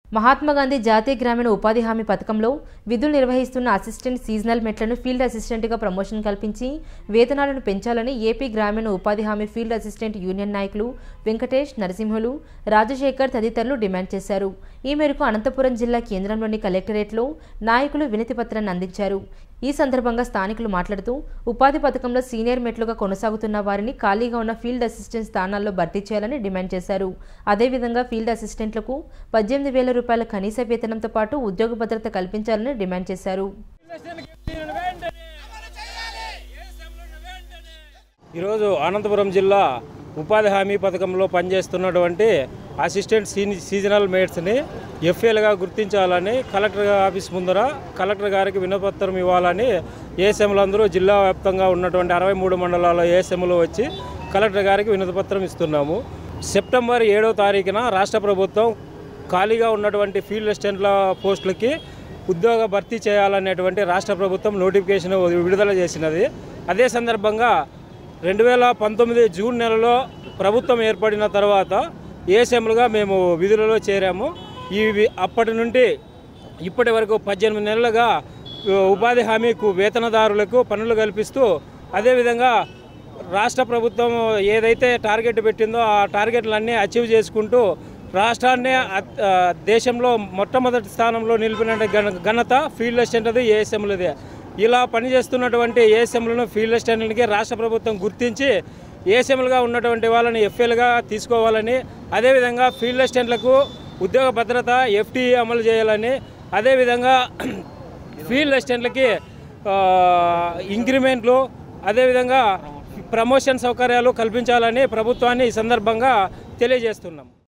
మహాత్మా గాంధీ జాతీయ గ్రామీణ ఉపాధి హామీ పథకంలో విధులు నిర్వహిస్తున్న అసిస్టెంట్ సీజనల్ మెట్లను ఫీల్డ్ అసిస్టెంట్గా ప్రమోషన్ కల్పించి వేతనాలను పెంచాలని ఏపీ గ్రామీణ ఉపాధి హామీ ఫీల్డ్ అసిస్టెంట్ యూనియన్ నాయకులు వెంకటేష్, నరసింహులు, రాజశేఖర్ తదితరులు డిమాండ్ చేశారు. ఈ మేరకు అనంతపురం జిల్లా కేంద్రంలోని కలెక్టరేట్లో నాయకులు వినతి పత్రాన్ని అందించారు. ఈ సందర్భంగా స్థానికులు మాట్లాడుతూ ఉపాధి పథకంలో సీనియర్ మెట్లుగా కొనసాగుతున్న వారిని ఖాళీగా ఉన్న ఫీల్డ్ అసిస్టెంట్ స్థానాల్లో భర్తీ చేయాలని డిమాండ్ చేశారు. అదేవిధంగా ఫీల్డ్ అసిస్టెంట్లకు 18,000 రూపాయల కనీస వేతనంతో పాటు ఉద్యోగ భద్రత కల్పించాలని డిమాండ్ చేశారు. ఈరోజు అనంతపురం జిల్లా ఉపాధి హామీ పథకంలో పనిచేస్తున్నటువంటి అసిస్టెంట్ సీజనల్ మేట్స్ని ఎఫ్ఏలుగా గుర్తించాలని కలెక్టర్ ఆఫీస్ ముందర కలెక్టర్ గారికి వినపత్రం ఇవ్వాలని ఏఎస్ఎంలందరూ జిల్లా వ్యాప్తంగా ఉన్నటువంటి 63 మండలాల ఏఎస్ఎంలు వచ్చి కలెక్టర్ గారికి వినతిపత్రం ఇస్తున్నాము. సెప్టెంబర్ 7వ తారీఖున రాష్ట్ర ప్రభుత్వం ఖాళీగా ఉన్నటువంటి ఫీల్డ్ అసిస్టెంట్ల పోస్టులకి ఉద్యోగ భర్తీ చేయాలనేటువంటి రాష్ట్ర ప్రభుత్వం నోటిఫికేషన్ విడుదల చేసినది. అదే సందర్భంగా 2019 జూన్ నెలలో ప్రభుత్వం ఏర్పడిన తర్వాత ఏఎస్ఎంలుగా మేము విధులలో చేరాము. అప్పటి నుండి ఇప్పటి వరకు 18 నెలలుగా ఉపాధి హామీకు వేతనదారులకు పనులు కల్పిస్తూ అదేవిధంగా రాష్ట్ర ప్రభుత్వం ఏదైతే టార్గెట్ పెట్టిందో ఆ టార్గెట్లన్నీ అచీవ్ చేసుకుంటూ రాష్ట్రాన్ని దేశంలో మొట్టమొదటి స్థానంలో నిలిపిన ఘనత ఫీల్డ్ అసిస్టెంట్ది ఏఎస్ఎంలదే. ఇలా పనిచేస్తున్నటువంటి ఏఎస్ఎంలను ఫీల్డ్ అసిస్టెంట్లకి రాష్ట్ర ప్రభుత్వం గుర్తించి ఏఎస్ఎంలుగా ఉన్నటువంటి వాళ్ళని ఎఫ్ఏలుగా తీసుకోవాలని, అదేవిధంగా ఫీల్డ్ అసిస్టెంట్లకు ఉద్యోగ భద్రత ఎఫ్టీఈ అమలు చేయాలని, అదేవిధంగా ఫీల్డ్ అసిస్టెంట్లకి ఇంక్రిమెంట్లు అదేవిధంగా ప్రమోషన్ సౌకర్యాలు కల్పించాలని ప్రభుత్వాన్ని ఈ సందర్భంగా తెలియజేస్తున్నాం.